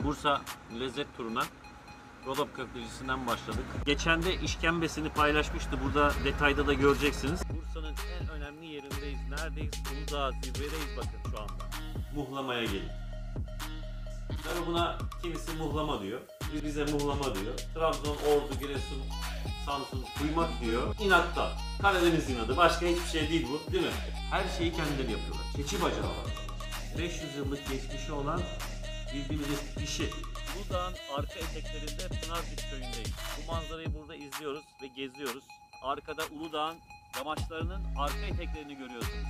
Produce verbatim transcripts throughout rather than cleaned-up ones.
Bursa lezzet turuna Rodop Köftecisi'nden başladık. Geçen de işkembesini paylaşmıştı. Burada detayda da göreceksiniz. Bursa'nın en önemli yerindeyiz. Neredeyiz? Uludağ zirvedeyiz bakın şu anda. Muhlamaya gelin. Tabii buna kimisi muhlama diyor. Rize muhlama diyor. Trabzon, Ordu, Giresun, Samsun kuymak diyor. İnatta. Karadeniz inadı. Başka hiçbir şey değil bu. Değil mi? Her şeyi kendileri yapıyorlar. Keçi bacağı var. beş yüz yıllık geçmişi olan bildiğimiz eski pişi. Uludağ'ın arka eteklerinde Pınarcık köyündeyiz. Bu manzarayı burada izliyoruz ve geziyoruz. Arkada Uludağ'ın yamaçlarının arka eteklerini görüyorsunuz.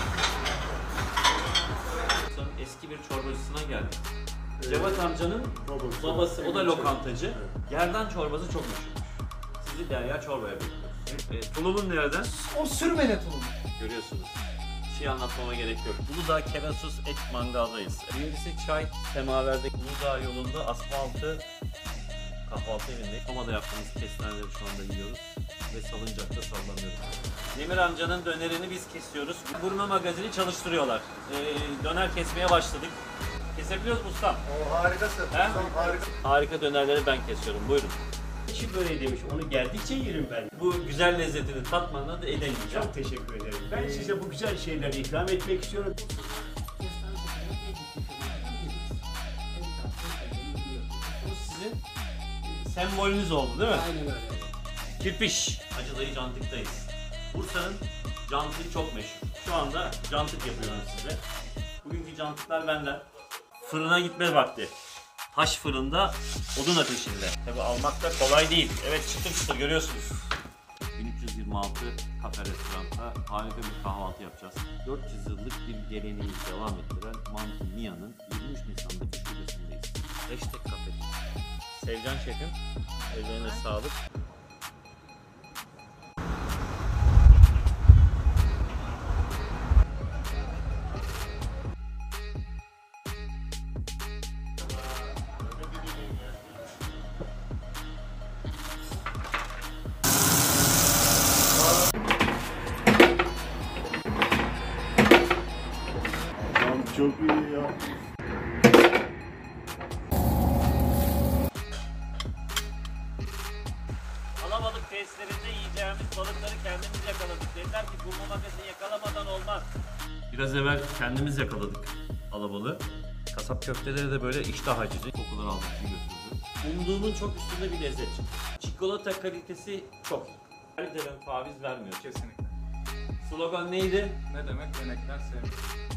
Eski bir çorbacısına geldik. Cevat amcanın babası, babası o da lokantacı. Evet. Gerdan çorbası çok meşhurmuş. Sizi Derya çorbaya bekliyoruz. E, tulumun nereden? O sürmene tulumu. Görüyorsunuz. Bir şey anlatmama gerek yok. Uludağ Kerasus Et Mangal'dayız. Birisi çay, semaverde Uludağ yolunda asfaltı kahvaltı evindeyiz. Soma'da yaptığımız kestaneleri şu anda yiyoruz ve salıncakta sallanıyoruz. Demir amcanın dönerini biz kesiyoruz. Gurme magazini çalıştırıyorlar. Ee, döner kesmeye başladık. Kesebiliyoruz mu ustam? O harikasın. He? Harika. Harika dönerleri ben kesiyorum. Buyurun. İşi böyle demiş. Onu geldikçe yerim ben. Bu güzel lezzetini tatmandan da edemeyeceğim. Çok teşekkür ederim. Ben ee... size bu güzel şeyleri ikram etmek istiyorum. Bu sizin sembolünüz oldu değil mi? Aynen öyle. Kirpiş. Acılayı Cantık'tayız. Bursa'nın cantığı çok meşhur. Şu anda cantık yapıyorum size. Bugünkü cantıklar benden. Fırına gitme vakti. Taş fırında, odun ateşinde. Tabi almak da kolay değil. Evet, çıtır çıtır görüyorsunuz. bin üç yüz yirmi altı kafe restoranda harika bir kahvaltı yapacağız. dört yüz yıllık bir geleneği devam ettiren Mantı Mia'nın yirmi üç Nisan'daki şubesindeyiz. Hashtag kafe. Sevcan şefim, ellerine sağlık. Çok iyi ya. Alabalık tesislerinde yiyeceğimiz balıkları kendimiz yakaladık. Dediler ki Gurme Magazin yakalamadan olmaz. Biraz evvel kendimiz yakaladık alabalığı. Kasap köfteleri de böyle iştah açıcı. Kokular aldık, götürdü. Umduğumun çok üstünde bir lezzet. Çikolata kalitesi çok iyi. Kaliteden taviz vermiyor. Kesinlikle. Slogan neydi? Ne demek? Yemekler sevmek.